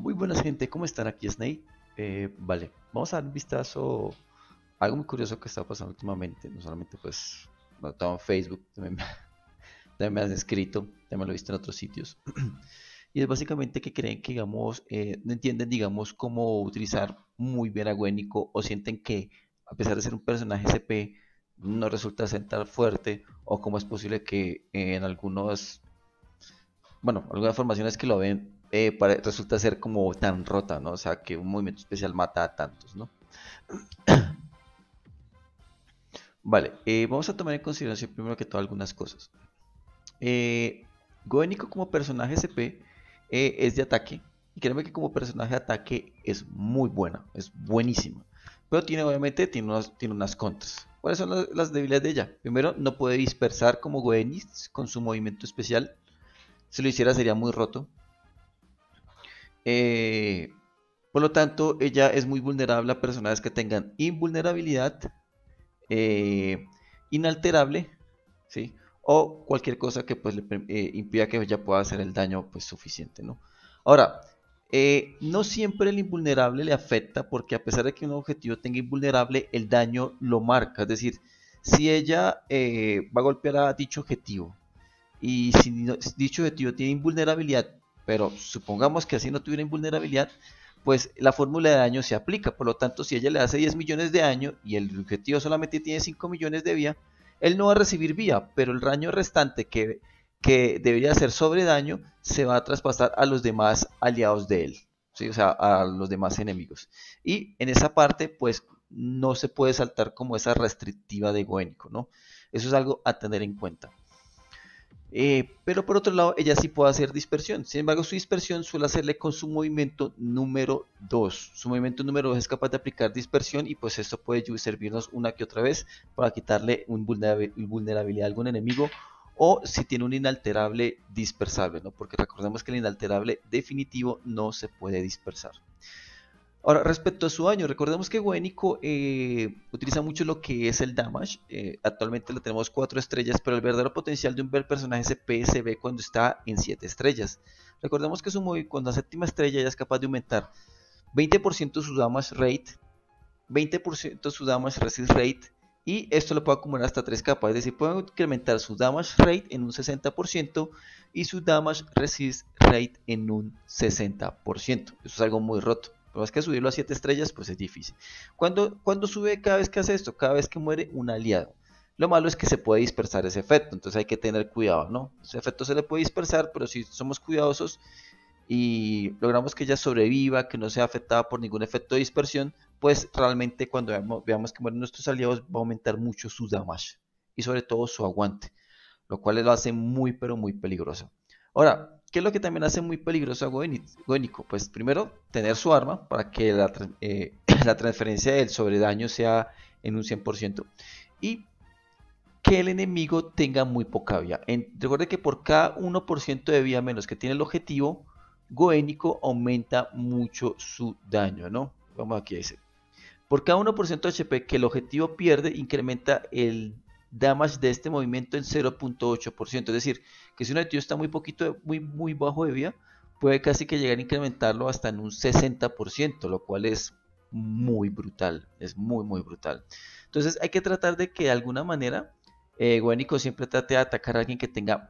Muy buenas gente, ¿cómo están? Aquí Snake. Vale, vamos a dar un vistazo a algo muy curioso que está pasando últimamente. No solamente pues notado en Facebook, también, también me han escrito, también lo he visto en otros sitios. Y es básicamente que creen que, digamos, no entienden, digamos, cómo utilizar muy bien a Gwennico o sienten que, a pesar de ser un personaje CP, no resulta ser tan fuerte o cómo es posible que en algunos bueno, algunas formaciones que lo ven resulta ser como tan rota, ¿no? O sea, que un movimiento especial mata a tantos, ¿no? Vale, vamos a tomar en consideración primero que todo algunas cosas. Eh, Goeniko como personaje CP es de ataque, y créeme que como personaje de ataque es muy buena, es buenísima. Pero tiene, obviamente, tiene unas contras. ¿Cuáles son las debilidades de ella? Primero, no puede dispersar como Goenis con su movimiento especial. Si lo hiciera sería muy roto. Eh, por lo tanto, ella es muy vulnerable a personajes que tengan invulnerabilidad, eh, inalterable, ¿sí? O cualquier cosa que pues, impida que ella pueda hacer el daño pues, suficiente, ¿no? Ahora, no siempre el invulnerable le afecta porque a pesar de que un objetivo tenga invulnerable, el daño lo marca. Es decir, si ella va a golpear a dicho objetivo y si dicho objetivo tiene invulnerabilidad, pero supongamos que así no tuviera invulnerabilidad, pues la fórmula de daño se aplica. Por lo tanto, si ella le hace 10 millones de daño y el objetivo solamente tiene 5 millones de vida, él no va a recibir vida, pero el daño restante que debería ser sobre daño se va a traspasar a los demás aliados de él, ¿sí? O sea, a los demás enemigos. Y en esa parte, pues no se puede saltar como esa restrictiva de Goenko, ¿no? Eso es algo a tener en cuenta. Pero por otro lado, ella sí puede hacer dispersión. Sin embargo, su dispersión suele hacerle con su movimiento número 2. Su movimiento número 2 es capaz de aplicar dispersión y pues esto puede servirnos una que otra vez para quitarle vulnerabilidad a algún enemigo o si tiene un inalterable dispersable, ¿no? Porque recordemos que el inalterable definitivo no se puede dispersar. Ahora, respecto a su daño, recordemos que Guénico utiliza mucho lo que es el damage. Actualmente le tenemos 4 estrellas, pero el verdadero potencial de un personaje SP se ve cuando está en 7 estrellas. Recordemos que cuando la séptima estrella ya es capaz de aumentar 20% su damage rate, 20% su damage resist rate, y esto lo puede acumular hasta 3 capas. Es decir, puede incrementar su damage rate en un 60% y su damage resist rate en un 60%. Eso es algo muy roto. Pero es que subirlo a 7 estrellas, pues es difícil. ¿Cuándo sube cada vez que hace esto? Cada vez que muere un aliado. Lo malo es que se puede dispersar ese efecto, entonces hay que tener cuidado, ¿no? Ese efecto se le puede dispersar, pero si somos cuidadosos y logramos que ella sobreviva, que no sea afectada por ningún efecto de dispersión, pues realmente cuando veamos que mueren nuestros aliados va a aumentar mucho su damage y sobre todo su aguante, lo cual lo hace muy pero muy peligroso. Ahora, ¿qué es lo que también hace muy peligroso a Goenico? Pues primero, tener su arma para que la transferencia del sobredaño sea en un 100% y que el enemigo tenga muy poca vida. Recuerde que por cada 1% de vida menos que tiene el objetivo, Goénico aumenta mucho su daño, ¿no? Vamos aquí a decir. Por cada 1% de HP que el objetivo pierde, incrementa el damage de este movimiento en 0.8%. Es decir, que si un objetivo está muy poquito, muy bajo de vida, puede casi que llegar a incrementarlo hasta en un 60%, lo cual es muy brutal. Es muy brutal. Entonces hay que tratar de que de alguna manera Guénico siempre trate de atacar a alguien que tenga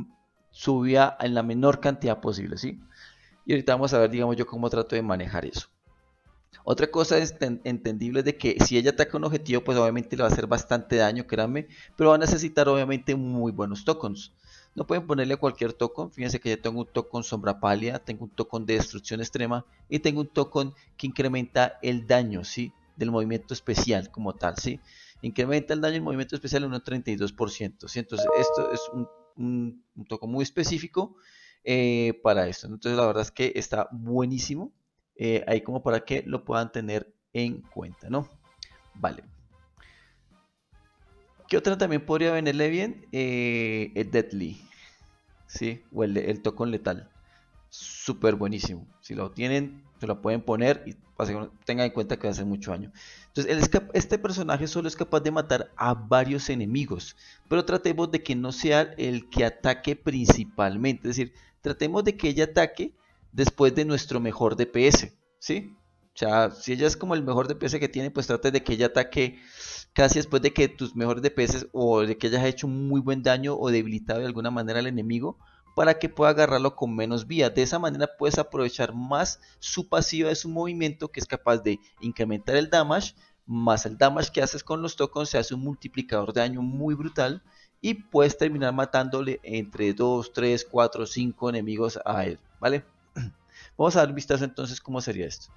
su vida en la menor cantidad posible, ¿sí? Y ahorita vamos a ver, digamos yo, cómo trato de manejar eso. Otra cosa es entendible de que si ella ataca un objetivo, pues obviamente le va a hacer bastante daño, créanme, pero va a necesitar obviamente muy buenos tokens. No pueden ponerle cualquier token. Fíjense que yo tengo un token sombra pálida, tengo un token de destrucción extrema y tengo un token que incrementa el daño, ¿sí? Del movimiento especial como tal, ¿sí? Incrementa el daño del movimiento especial en un 32%, ¿sí? Entonces esto es un token muy específico para esto. Entonces la verdad es que está buenísimo ahí como para que lo puedan tener en cuenta, ¿no? Vale. ¿Qué otra también podría venirle bien? El Deadly, ¿sí? O el Tocón Letal. Súper buenísimo. Si lo tienen, se lo pueden poner y tengan en cuenta que va a hacer mucho daño. Entonces, este personaje solo es capaz de matar a varios enemigos, pero tratemos de que no sea el que ataque principalmente. Es decir, tratemos de que ella ataque después de nuestro mejor DPS, ¿sí? O sea, si ella es como el mejor DPS que tiene, pues trata de que ella ataque casi después de que tus mejores DPS o de que hayas hecho un muy buen daño o debilitado de alguna manera al enemigo para que pueda agarrarlo con menos vida. De esa manera puedes aprovechar más su pasiva de su movimiento, que es capaz de incrementar el damage, más el damage que haces con los tokens, se hace un multiplicador de daño muy brutal y puedes terminar matándole entre 2, 3, 4, 5 enemigos a él, ¿vale? Vamos a dar un vistazo entonces cómo sería esto.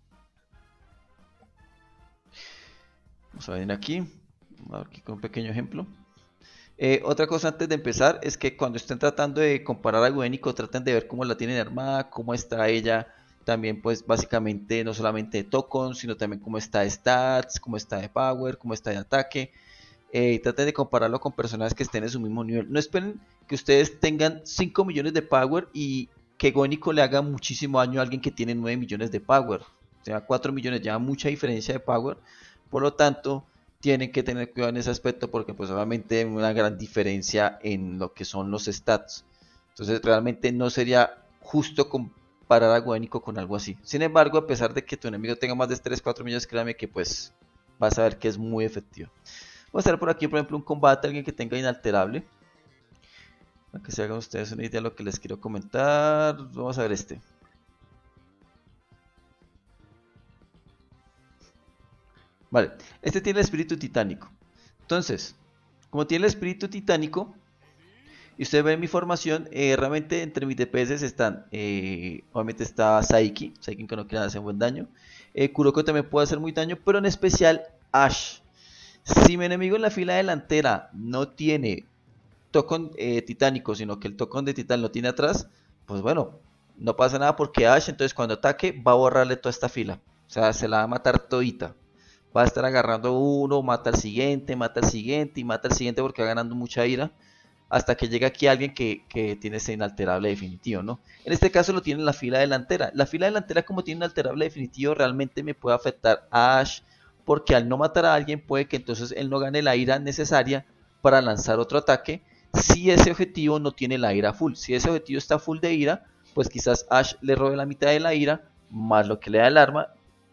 Vamos a venir aquí, aquí con un pequeño ejemplo. Otra cosa antes de empezar es que cuando estén tratando de comparar a Gweniko, traten de ver cómo la tienen armada, cómo está ella, también pues básicamente no solamente de tokens, sino también cómo está de stats, cómo está de power, cómo está de ataque. Traten de compararlo con personajes que estén en su mismo nivel. No esperen que ustedes tengan 5 millones de power y que Gweniko le haga muchísimo daño a alguien que tiene 9 millones de power. O sea, 4 millones ya mucha diferencia de power. Por lo tanto, tienen que tener cuidado en ese aspecto porque pues obviamente hay una gran diferencia en lo que son los stats. Entonces realmente no sería justo comparar a Gweniko con algo así. Sin embargo, a pesar de que tu enemigo tenga más de 3, 4 millones, créame que pues vas a ver que es muy efectivo. Vamos a ver por aquí, por ejemplo, un combate, alguien que tenga inalterable. Para que se hagan ustedes una idea de lo que les quiero comentar. Vamos a ver este. Vale, este tiene el espíritu titánico. Entonces, como tiene el espíritu titánico, y ustedes ven mi formación, realmente entre mis DPS están, obviamente está Saiki que no quiere hacer buen daño. Kuroko también puede hacer muy daño, pero en especial Ash. Si mi enemigo en la fila delantera no tiene token titánico, sino que el token de titán lo tiene atrás, pues bueno, no pasa nada porque Ash entonces cuando ataque va a borrarle toda esta fila. O sea, se la va a matar todita. Va a estar agarrando uno, mata al siguiente y mata al siguiente porque va ganando mucha ira. Hasta que llega aquí alguien que tiene ese inalterable definitivo, ¿no? En este caso lo tiene en la fila delantera. La fila delantera, como tiene un inalterable definitivo, realmente me puede afectar a Ash, porque al no matar a alguien puede que entonces él no gane la ira necesaria para lanzar otro ataque si ese objetivo no tiene la ira full. Si ese objetivo está full de ira, pues quizás Ash le robe la mitad de la ira, más lo que le da el arma,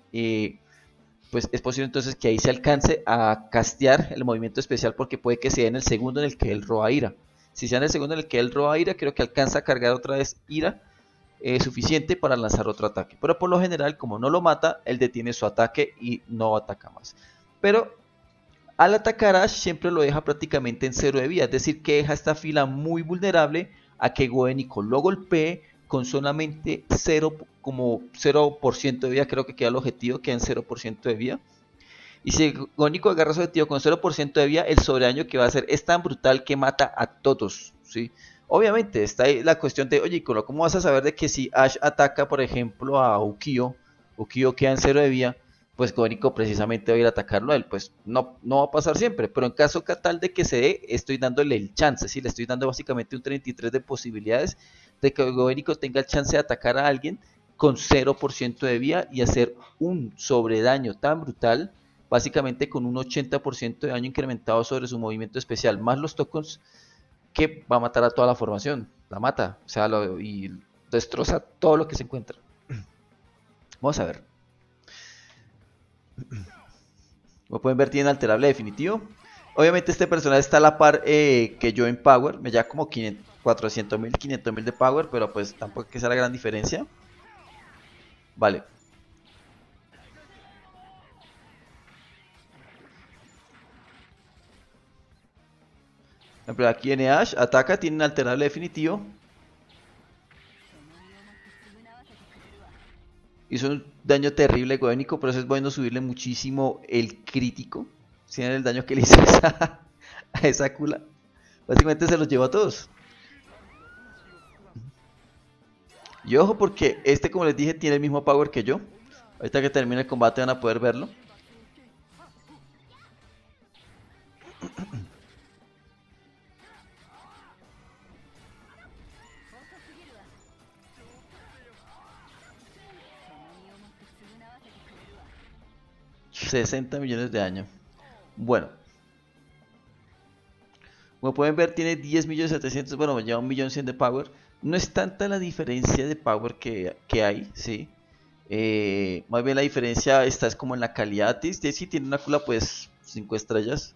pues es posible entonces que ahí se alcance a castear el movimiento especial porque puede que sea en el segundo en el que él roba ira. Si sea en el segundo en el que él roba ira, creo que alcanza a cargar otra vez ira suficiente para lanzar otro ataque. Pero por lo general, como no lo mata, él detiene su ataque y no ataca más. Pero al atacar Ash siempre lo deja prácticamente en 0 de vida, es decir, que deja esta fila muy vulnerable a que Gweniko lo golpee con solamente 0, como 0% de vida, creo que queda el objetivo, queda en 0% de vida. Y si Gweniko agarra su objetivo con 0% de vida, el sobredaño que va a hacer es tan brutal que mata a todos, ¿sí? Obviamente está ahí la cuestión de, oye, ¿cómo vas a saber de que si Ash ataca, por ejemplo, a Ukio, Ukio queda en 0 de vida, pues Gweniko precisamente va a ir a atacarlo a él? Pues no, no va a pasar siempre, pero en caso tal de que se dé, estoy dándole el chance, ¿sí? Le estoy dando básicamente un 33 de posibilidades de que Gweniko tenga el chance de atacar a alguien con 0% de vida y hacer un sobredaño tan brutal, básicamente con un 80% de daño incrementado sobre su movimiento especial, más los tokens, que va a matar a toda la formación, la mata, o sea, y destroza todo lo que se encuentra. Vamos a ver. Como pueden ver, tiene alterable definitivo. Obviamente este personaje está a la par que yo en power, me lleva como 400.000, 500.000 de power, pero pues tampoco es que sea la gran diferencia. Vale. Por ejemplo, aquí en Ash ataca, tiene un alterable definitivo. Hizo un daño terrible Gweniko, por eso es bueno subirle muchísimo el crítico. Si ven el daño que le hizo a esa cula. Básicamente se los llevó a todos. Y ojo porque este, como les dije, tiene el mismo power que yo. Ahorita que termine el combate van a poder verlo. $60 millones de daño. Bueno. Como pueden ver tiene 10.700.000, bueno me lleva 1.100.000 de power. No es tanta la diferencia de power que hay, ¿sí? Más bien la diferencia está es como en la calidad. Sí tiene una cula pues 5 estrellas.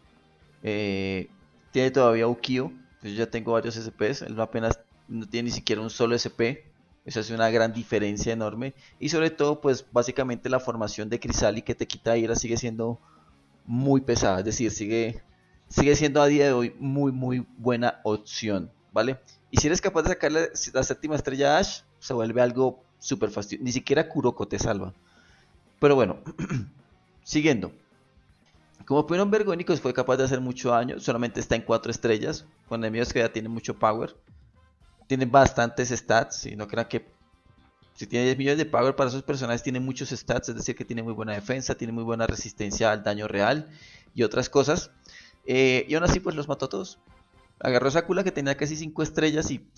Eh, Tiene todavía Ukio. Pues yo ya tengo varios SPs. Él no apenas no tiene ni siquiera un solo SP. Eso hace una gran diferencia enorme. Y sobre todo, pues básicamente la formación de Crisali que te quita ira sigue siendo muy pesada. Es decir, sigue siendo a día de hoy muy buena opción. ¿Vale? Y si eres capaz de sacar la séptima estrella a Ash, se vuelve algo súper fastidioso. Ni siquiera Kuroko te salva. Pero bueno, siguiendo. Como pudieron ver, Goenicos fue capaz de hacer mucho daño, solamente está en 4 estrellas, con enemigos que ya tienen mucho power, tienen bastantes stats, y no crean que si tiene 10 millones de power para esos personajes tiene muchos stats, es decir que tiene muy buena defensa, tiene muy buena resistencia al daño real y otras cosas, y aún así pues los mató a todos. Agarró esa cula que tenía casi 5 estrellas y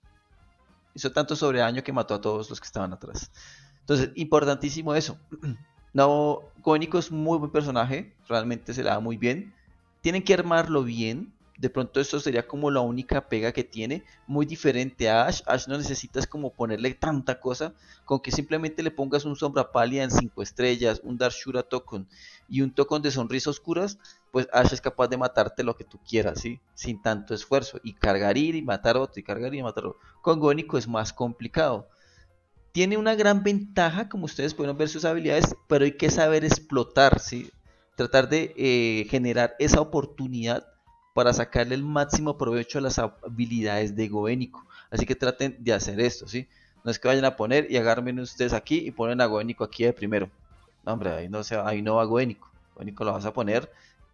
hizo tanto sobredaño que mató a todos los que estaban atrás. Entonces, importantísimo eso. No, Gónico es muy buen personaje, realmente se le da muy bien. Tienen que armarlo bien. De pronto esto sería como la única pega que tiene, muy diferente a Ash. Ash no necesitas como ponerle tanta cosa, con que simplemente le pongas un sombra pálida en 5 estrellas, un Dark Shura token y un token de sonrisa oscuras, pues Ash es capaz de matarte lo que tú quieras, ¿sí? Sin tanto esfuerzo. Y cargar ir y matar otro, y cargar ir y matar otro. Con Gónico es más complicado. Tiene una gran ventaja, como ustedes pueden ver sus habilidades, pero hay que saber explotar, ¿sí? Tratar de generar esa oportunidad para sacarle el máximo provecho a las habilidades de Goénico. Así que traten de hacer esto, ¿sí? No es que vayan a poner y agarren ustedes aquí y ponen a Goénico aquí de primero. No, hombre, ahí no va Goénico. Goénico lo vas a poner.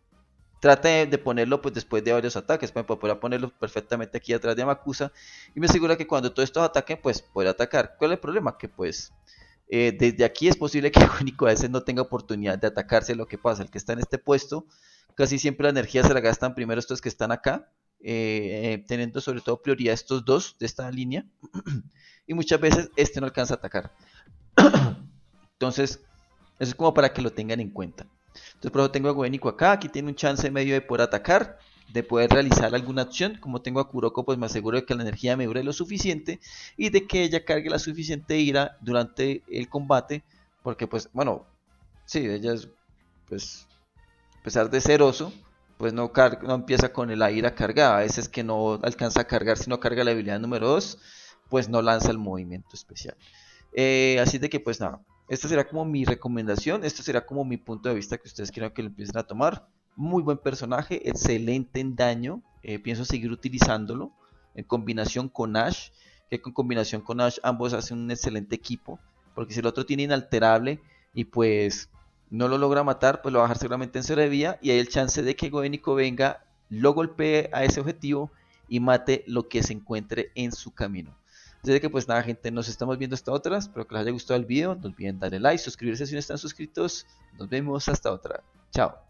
Trate de ponerlo pues después de varios ataques. Por ejemplo, podrá ponerlo perfectamente aquí atrás de Amakusa. Y me asegura que cuando todos estos ataquen, pues podrá atacar. ¿Cuál es el problema? Que pues desde aquí es posible que el único a veces no tenga oportunidad de atacarse. Lo que pasa, el que está en este puesto, casi siempre la energía se la gastan primero estos que están acá. Teniendo sobre todo prioridad estos dos de esta línea. Y muchas veces este no alcanza a atacar. Entonces, eso es como para que lo tengan en cuenta. Entonces, por eso tengo a Goénico acá. Aquí tiene un chance medio de poder atacar, de poder realizar alguna acción. Como tengo a Kuroko, pues me aseguro de que la energía me dure lo suficiente y de que ella cargue la suficiente ira durante el combate. Porque, pues, bueno, sí, ella es, pues, a pesar de ser oso, pues no empieza con la ira cargada. A veces que no alcanza a cargar, si no carga la habilidad número 2, pues no lanza el movimiento especial. Así de que pues nada, esta será como mi recomendación, esto será como mi punto de vista que ustedes quieran que lo empiecen a tomar. Muy buen personaje, excelente en daño, pienso seguir utilizándolo en combinación con Ash, que con combinación con Ash ambos hacen un excelente equipo, porque si el otro tiene inalterable y pues no lo logra matar, pues lo va a dejar seguramente en cero de vida y hay el chance de que Goénico venga, lo golpee a ese objetivo y mate lo que se encuentre en su camino. Así que pues nada gente, nos estamos viendo hasta otra, espero que les haya gustado el video, no olviden darle like, suscribirse si no están suscritos, nos vemos hasta otra, chao.